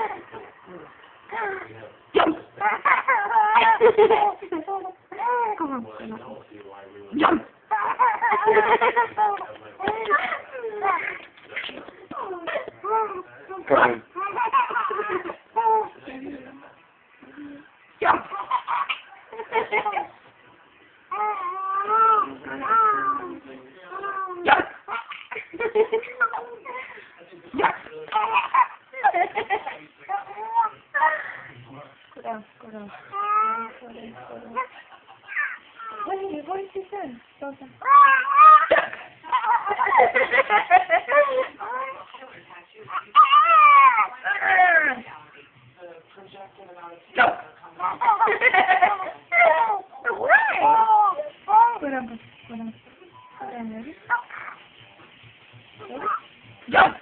Jump! Come on. Jump! Come on. Jump! Jump! Go down. Wait, what is he saying? Go down. Jump! Ready? Jump!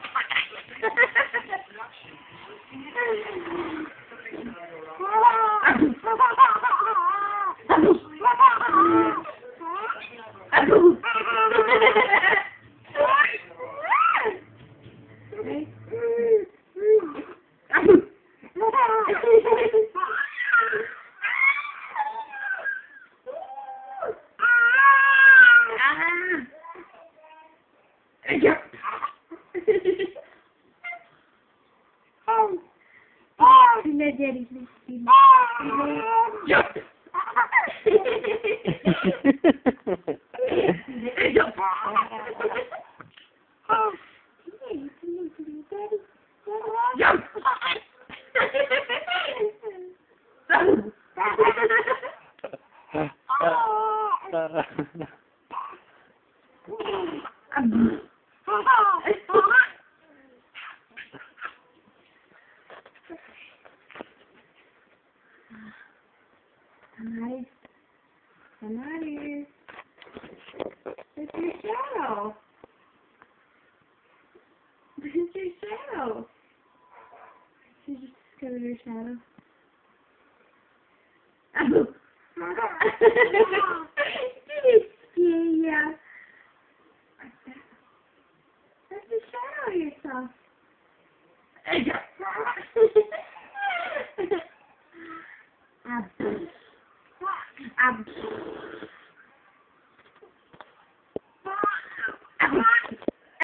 Daddy, please. Jump! Jump! Jump! Nice. It's your shadow. It's your shadow. You just discovered your shadow. Yeah. That's the shadow of yourself. Ab.